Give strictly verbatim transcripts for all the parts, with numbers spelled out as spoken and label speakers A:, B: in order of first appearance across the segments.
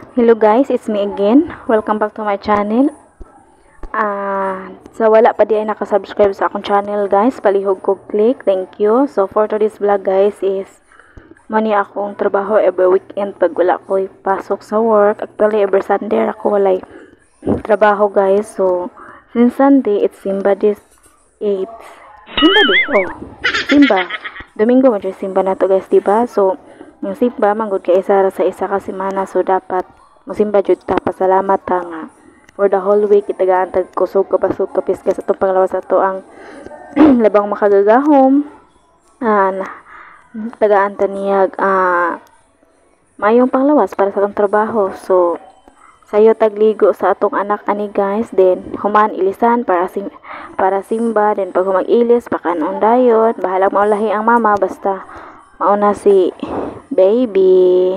A: Hello guys, it's me again. Welcome back to my channel. Ah, sa wala pa di ay nakasubscribe sa akong channel guys, palihog ko click. Thank you. So for today's vlog guys is mani akong trabaho every weekend pag wala ko pasok sa work. Actually every Sunday ako walay trabaho guys. So since Sunday it's Simba this eight. Simba di? Oh, Simba. Domingo mo Simba na to guys, diba? So yung simba manggod kay isa sa isa ka semana, so dapat musimba jud ta, pasalamat ta nga for the whole week itagaan tag kusog kabasog kapis sa itong panglawas ato ang labang makagagahom, ah, tagaan ta niyag ah, mayong panglawas para sa atong trabaho. So sayo tagligo sa atong anak ani guys, then human ilisan para sim para simba, then pag humag-ilis pakanon dayon, bahala mo lahi ang mama basta mauna si baby.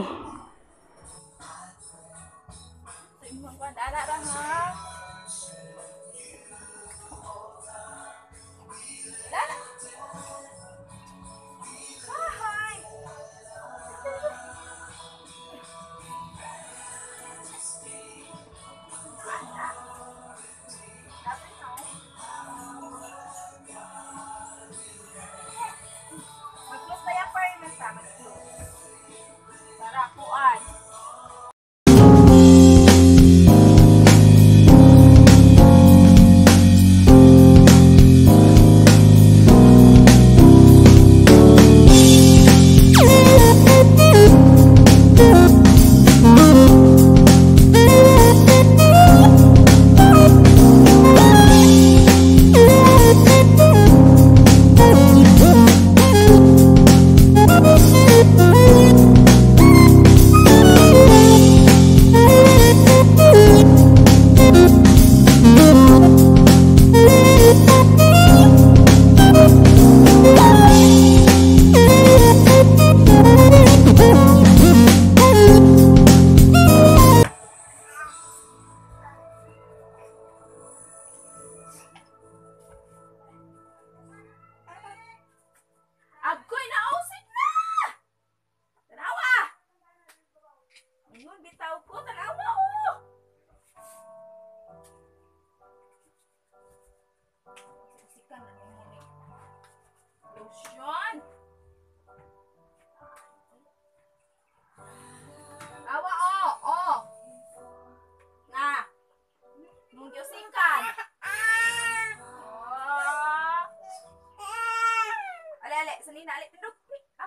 B: Agoy na ausig na! Tanawa! Ngayon, bitaw ko, tanawa oh! Siksikan na ngayon eh. Lotion! Awa oh! Oh! Nga! Nung diyosinkan! Ale, salina, ale, pindog, pick up.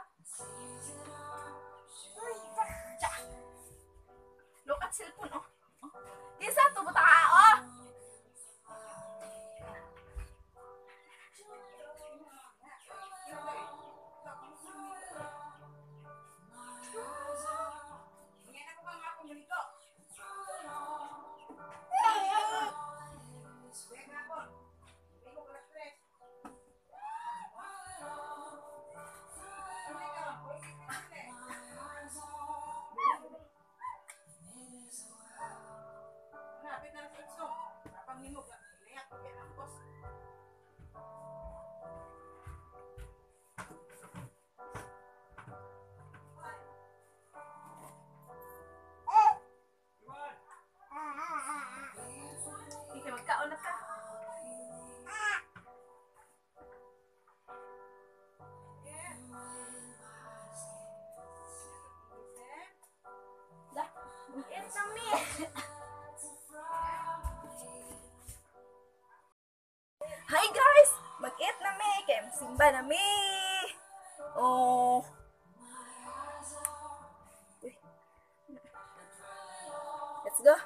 B: Look at cellphone, oh. Kisa, tubuta ka, oh. Ngayon ako bang ako mulito? Magkaunat ka. Dah, mag-eat kami. Hi guys, mag-eat nami kay simba nami. Oh. Let's go.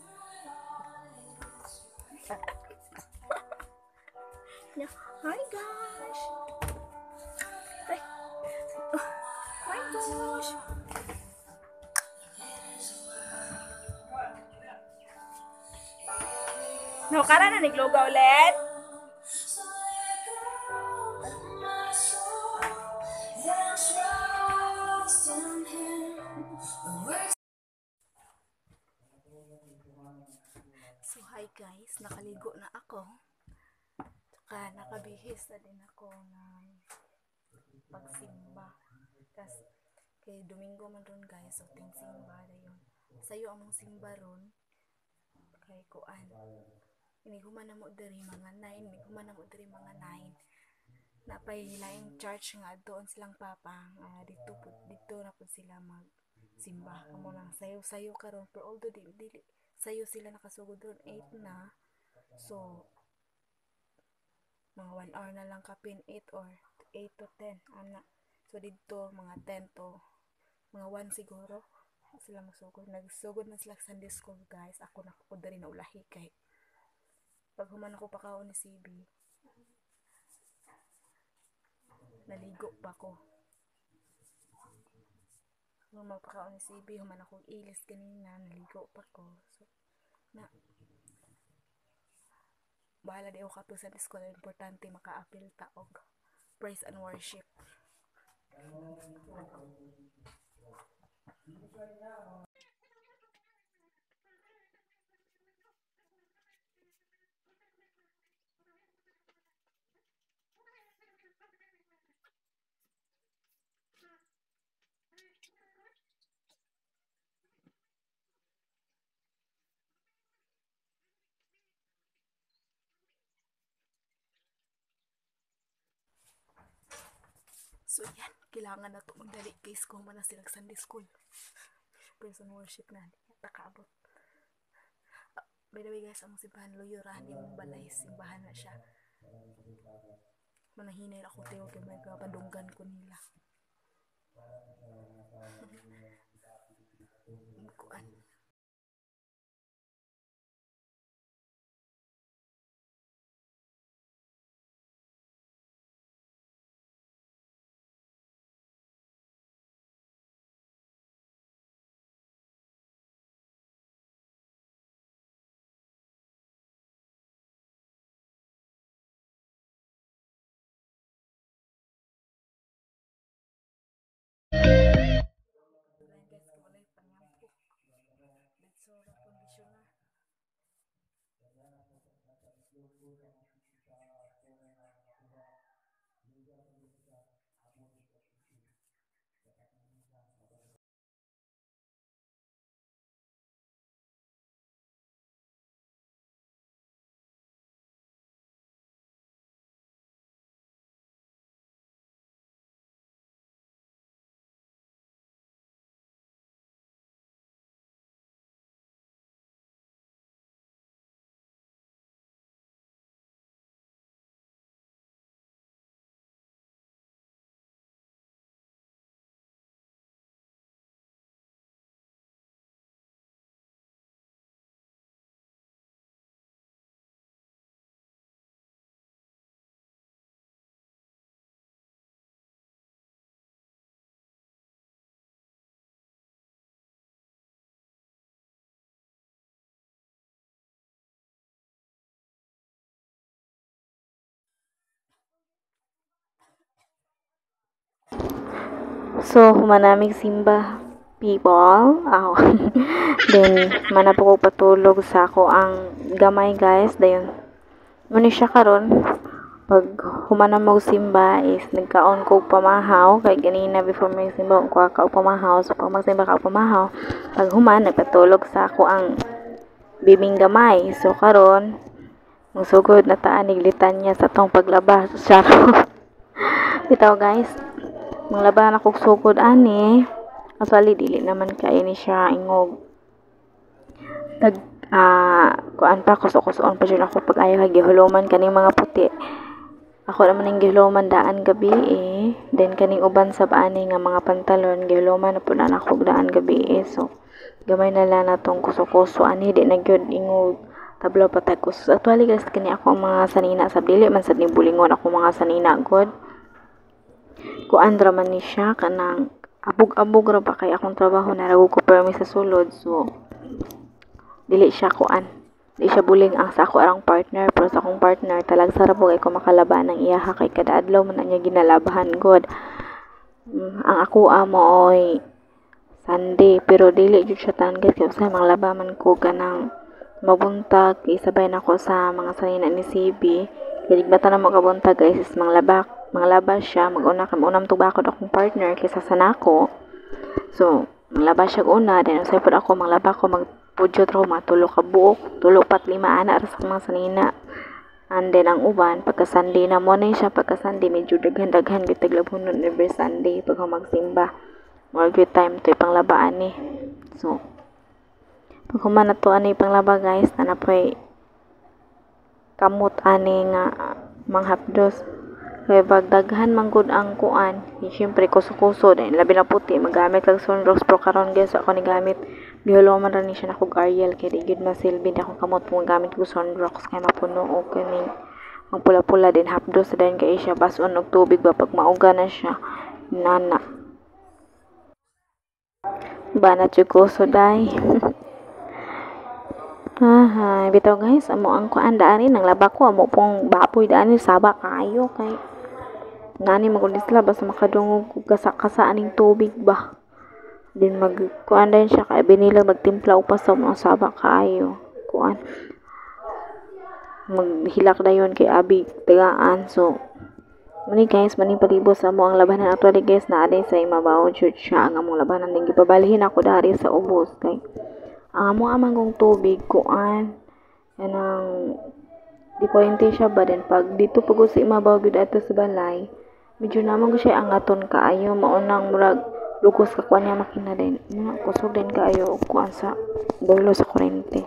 B: Hi guys. Hi. Oh, hi gosh. No, kara na nagloga ulit. So hi guys, nakaligo na ako. Tsaka nakabihis na din ako ng pagsimba. Kasi kay Domingo man ron guys, so ting simba na yun. sayo among simba ron kay kuan iniguman na mo diri mga nine iniguman na mo diri mga nine napay laing church nga doon silang papa uh, dito po dito na po sila mag simba kamo nang sayo-sayo karon pero although di, dili sayo sila nakasugod ron eight na so mga one hour na lang kapin eight or eight to ten ana so dito mga ten to mga one siguro sila magsugod nagsugod na sila sa Sunday school guys ako na ko diri na ulahi kay pag human ako pakaon ni C B naligo pa ko nung magpakaon ni C B human akong ilis kanina naligo pa ko so na bahala di ako kato sa school importante maka-apil ta og praise and worship. So yan, kailangan na ito magdali case ko man na sila Sunday school. Praise and worship na, nakaabot. Uh, by the way guys, ang simbahan Loyorahan yung balay, simbahan na siya. Manahinay ako tayo kay may kapadunggan ko nila. Kuan.
A: So, humanamig simba people. Aw. Then, mana po ko patulog sa ako ang gamay guys. Dayon, muna siya karon pag humanam mo simba is nagkaon ko pamahaw. Kay ganina before may simba, ko ka pamahaw. So, pag magsimba ka pamahaw, pag human, nagpatulog sa ako ang bibing gamay. So, karon magsugod na taan niglitan niya sa tong paglaba. So, bitaw guys. Manglaban ako sugod ani. Actually dili naman kay ni siya ingog. Tag ah uh, kuan pa kuso-kusoon pa jud ako pag ayaw gihuluman kaning mga puti. Ako naman ning gihuluman daan gabi eh. Then kaning uban sa ani nga mga pantalon gihuluman na pud na ako daan gabi eh. So gamay na lang natong kuso-kuso ani di na gyud ingog tablaw patag kuso. Actually guys kani ako ang mga sanina sa dili man sad ni bulingon ako mga sanina god. Kuan ra man ni siya kanang abog-abog ra ba kay akong trabaho na rago ko permi sa sulod so dili siya kuan di siya buling ang sa ako arang partner pero sa akong partner talag sarap kay ko makalaban ng iyaha kay kada adlaw man niya ginalabahan god. Mm, ang ako amo oy Sunday pero dili jud siya tan guys kay sa mga labaman ko ganang mabuntag isabay na ko sa mga sanina ni C B kay bata na mo kabuntag guys is manglabak manglaba siya mag-una kam unam tubakod akong partner kaysa sa nako so Manglaba siya una, then usay pud ako manglaba ko magpudyot ra ko mga tulo ka buok, tulo pat lima ana ra sa mga sanina. And then ang uban pagka Sunday na mo na siya, pagka Sunday medyo daghan-daghan gyud taglabunon every Sunday pag magsimba. More good time to ipanglabaan ni. So pag human na to ani panglaba guys, na napoy kamot ani nga manghapdos. Kaya pag daghan man gud ang kuan, eh, syempre kuso-kuso dahil labi na puti magamit kag sunrocks pro karon guys ako ni gamit. Biholo man ra ni siya nako Ariel kay di gud masilbi na akong kamot mo gamit ko sunrocks kay mapuno og kani ang pula-pula din hapdos din kay siya bason og tubig ba pag mauga na siya nana. Banat jud kuso dai. Aha, bitaw guys, amo ang kuan daani nang laba ko amo pong baboy daani saba kayo kay ngani magundis sila basta makadungog og kasa-kasa aning tubig ba. Din mag kuan din siya kay binila magtimpla upas sa mga saba kayo. Kuan maghilak dayon kay abi tagaan. So muni guys, mani palibot sa mo ang labanan actually guys na adin sa imabaw jud siya ang among labanan ning gipabalhin ako dari sa ubos kay ang amo amang kong tubig kuan yanang di kuwente siya ba din pag dito pag sa imabaw gud ato sa balay medyo naman ko siya angaton kaayo maunang murag lukos ka kuan niya makina din muna kusog din kaayo og kuan sa boilo sa kurente.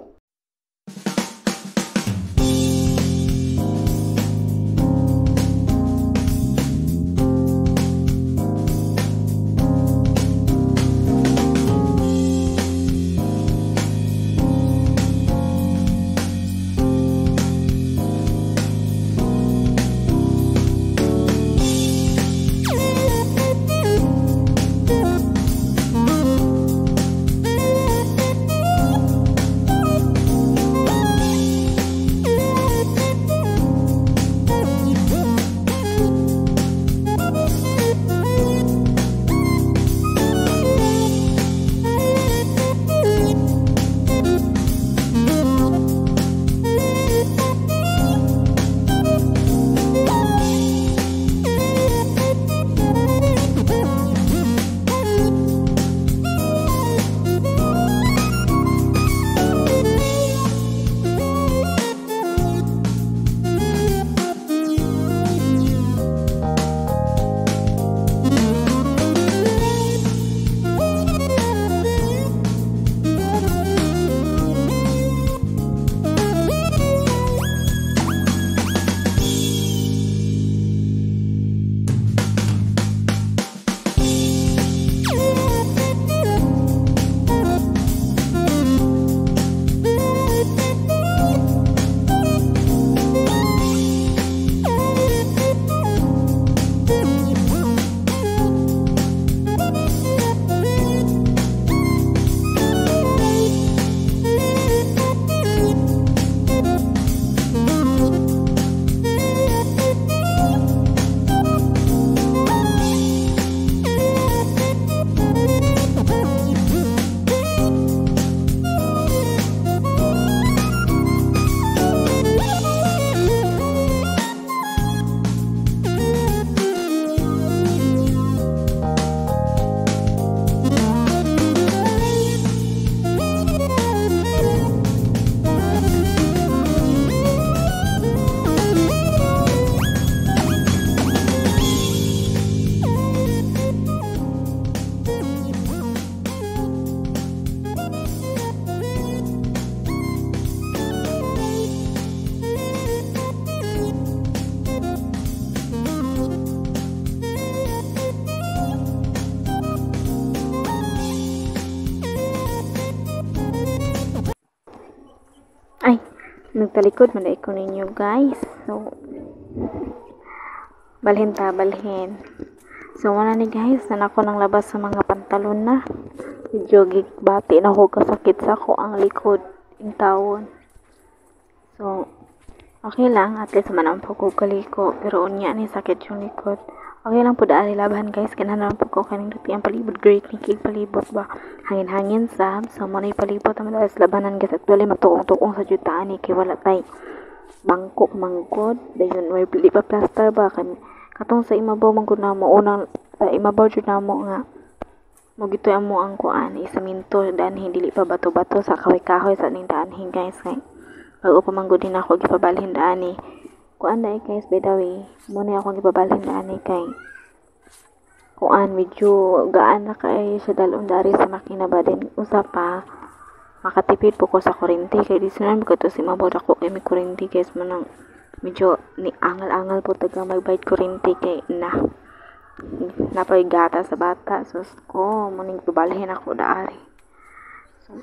A: Ay, nagtalikod man ko ninyo guys. So, balhin ta, balhin. So, wala ni guys, na ako nang labas sa mga pantalon na. Medyo bati na ako kasakit sa ako ang likod yung tawon. So, okay lang, at least man ang pagkukaliko. Pero unya ni sakit yung likod. Okay lang po daan labahan guys, kanahan po ko kaning duti ang palibot, great nikig palibot ba. Hangin-hangin sab, so mo na palibot ang madalas labanan guys. Actually magtukong-tukong sa jutaan ni kay wala tay bangko manggod. Dayon way pili pa plaster ba kan katong sa imabaw man gud na mo unang sa imabaw jud na mo nga mo gito amo ang kuan isaminto danhin dili pa bato-bato sa kahoy-kahoy sa ning daanhin guys kay bago pa man gud din ako gipabalhin daani kuan na guys by the way mo na ako gipabalhin daani kay kuan medyo gaan na kay sa dalon dari sa makina ba din usa pa makatipid po ko sa kuryente kay di sunan ko to si mabod ako kay may kuryente guys mo nang medyo ni angal-angal po taga magbayad kuryente kay na napay gata sa bata sus ko muning pabalhin ako daari so,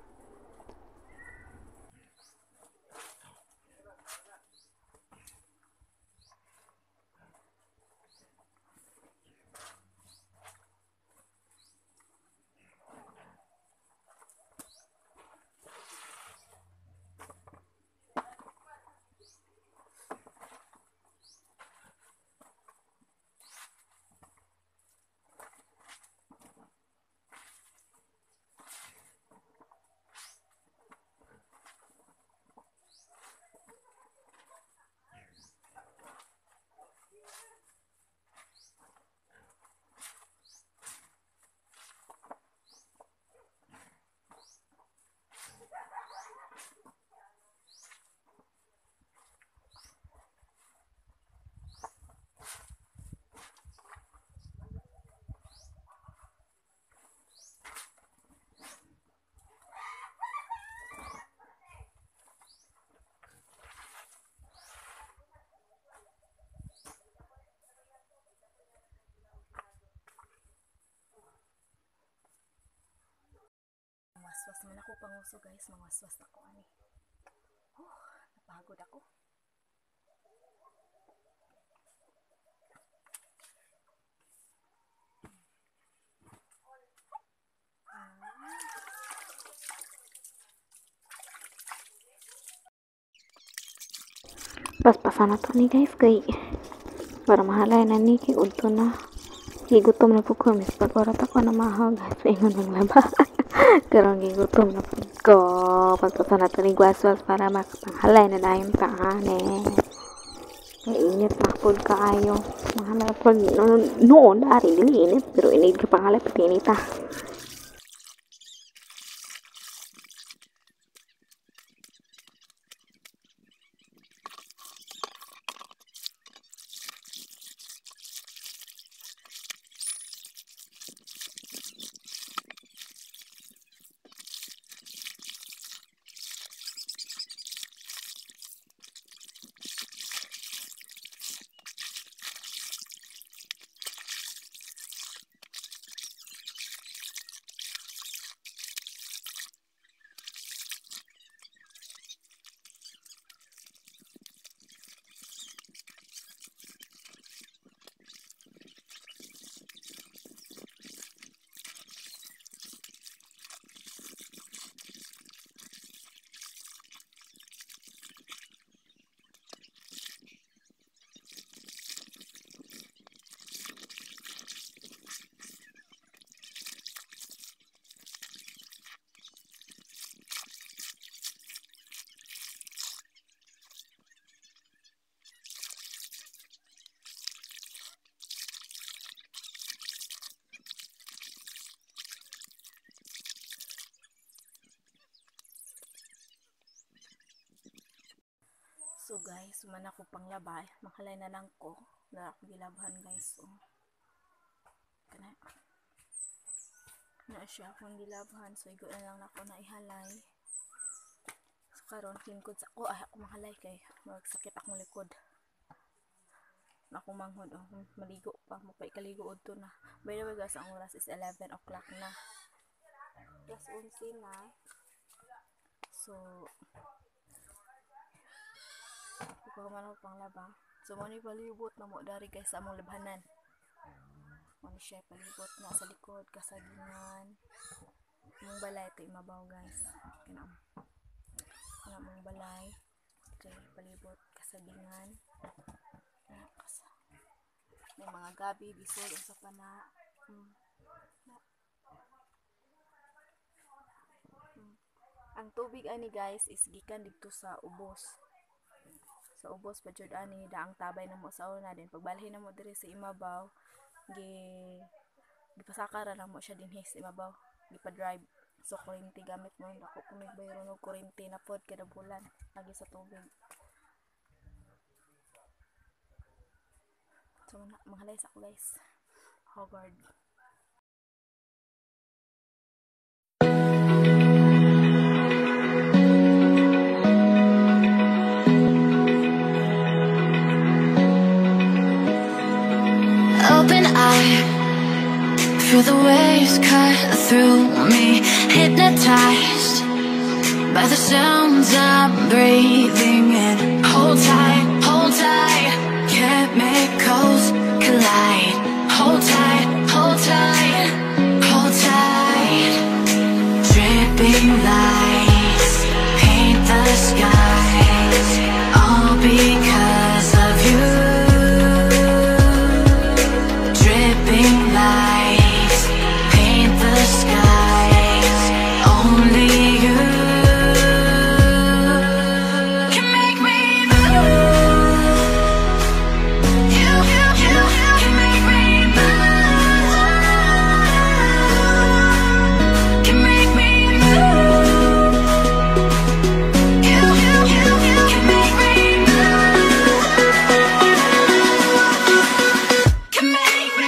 B: waswas man ako panguso guys, mangwaswas na ko ani. Oh, napagod ako.
A: paspasan na to ni guys kay para mahalay na ni kay udto na gigutom na po ko mis pag orat ako na mahaw guys ingon ng laba karong gigutom na po ko paspasan na to ni guaswas para makapanghalay na dayon ta ane kay init na pod kaayo mahalay pod noon noon dari dili init pero init ka panghalay pati inita.
B: So guys, man ako panglabay, makalay na lang ko na ako gilabhan guys. So, kana na siya akong gilabhan, so igo na lang ako na ihalay. So karon tingkod sa ko, ay ako mahalay kay magsakit akong likod. Ako manghod, oh, maligo pa, mapay kaligo udto na. By the way guys, ang oras is eleven o'clock na. Plus eleven na. So, ikaw man ako panglaba. So, mo ni palibot na mo dari guys sa among labhanan. Mo ni siya palibot na sa likod, kasagingan. Mong balay ito imabaw guys. Kana kana mong balay. Okay, palibot, kasagingan. Kasa. May mga gabi, bisol, unsa pa na. Hmm. Hmm. Ang tubig ani guys is gikan dito sa ubos. Sa ubos pa jud ani daang tabay na mo sa una din pagbalhin na mo diri sa imabaw gi gipasakara lang mo siya dinhi sa ibabaw, gipa-drive. So kuryente gamit mo, ako kumig bayro ng kuryente na pod kada bulan lagi sa tubig. So manghalay sa ako guys. Hogard.
C: Open eye, feel the waves cut through me, hypnotized by the sounds I'm breathing in. Hold tight, hold tight, chemicals collide. Hold tight, hold tight, hold tight. Dripping lights paint the skies, all because of you. Dripping lights paint the skies, only you can make me move. You, you, you can make me move. Can make me move. You, you, you, you can make me move. Can make me.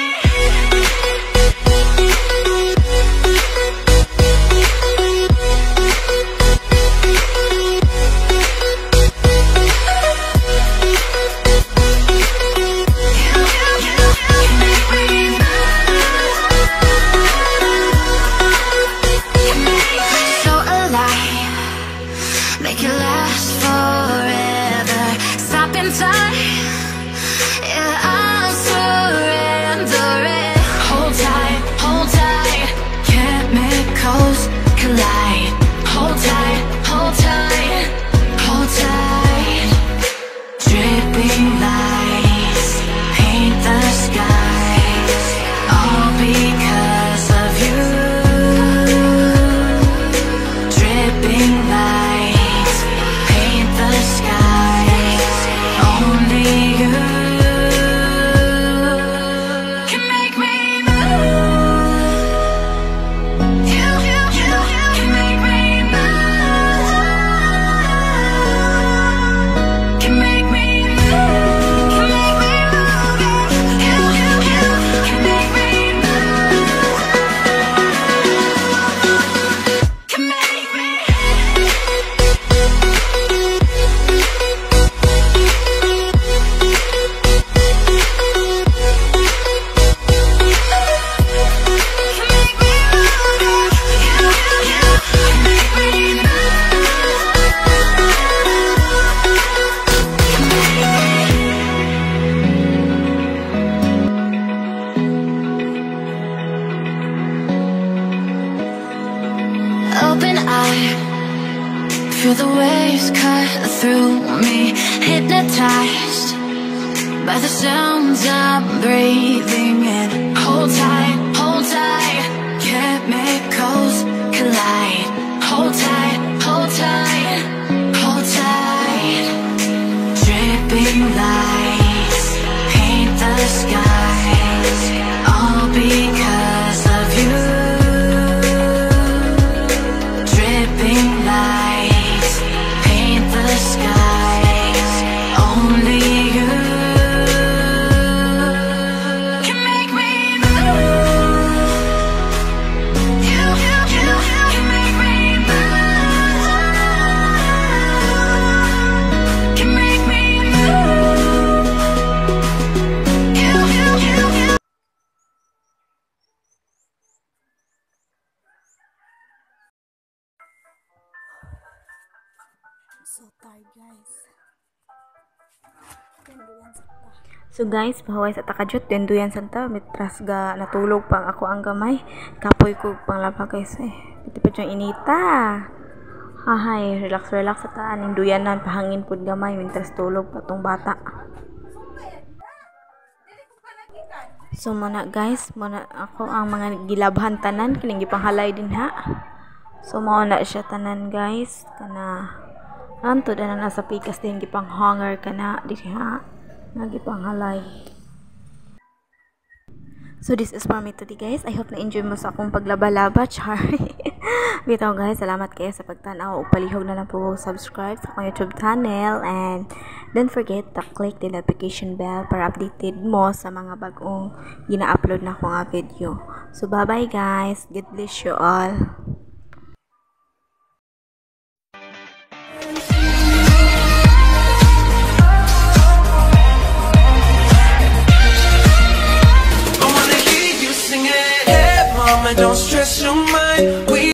C: So alive, make it last forever. Stop in time, yeah, I'll surrender it. Hold tight, hold tight, chemicals collide. Hold tight, hold tight, hold tight. Dripping lights paint the skies, all because of you. Dripping lights paint the skies, only you can make me move. You, you, you can make me move. Can make me move. Can make me move. You, you, you can make me move. Can make me. Can make me move. You, you, you can make me move. Can make me. Open eye, feel the waves cut through me, hypnotized by the sounds I'm breathing in. Hold tight, hold tight, chemicals collide. Hold tight, hold tight, hold tight. Dripping lights paint the skies, all because of you. Dripping lights paint the skies, only you can make me move. You, you, you can make me move. Can make me move. You, you, you, you.
B: So tired guys. Tendo yan sa ta.
A: So guys, pahuway sa takajut, dendo yan santa, mitras ga natulog pang ako ang gamay. Kapoy ko pang lapa guys eh. Pati pa diyang inita. Hahay, relax relax sa taan, induyanan, pahangin pud gamay, mitras tulog patong bata. So muna guys, muna ako ang mga gilabhan tanan, kining gipanghalay din ha. So mao na siya tanan guys, kana anto na na sa pikas din gipang hanger kana diri ha. Nga gipanghalay. So this is for me today guys. I hope na enjoy mo sa akong paglaba-laba, char. Bitaw guys, salamat kayo sa pagtanaw. Ug palihog na lang po subscribe sa akong YouTube channel, and don't forget to click the notification bell para updated mo sa mga bagong gina-upload na akong nga video. So bye bye guys. God bless you all.
C: Don't stress your mind.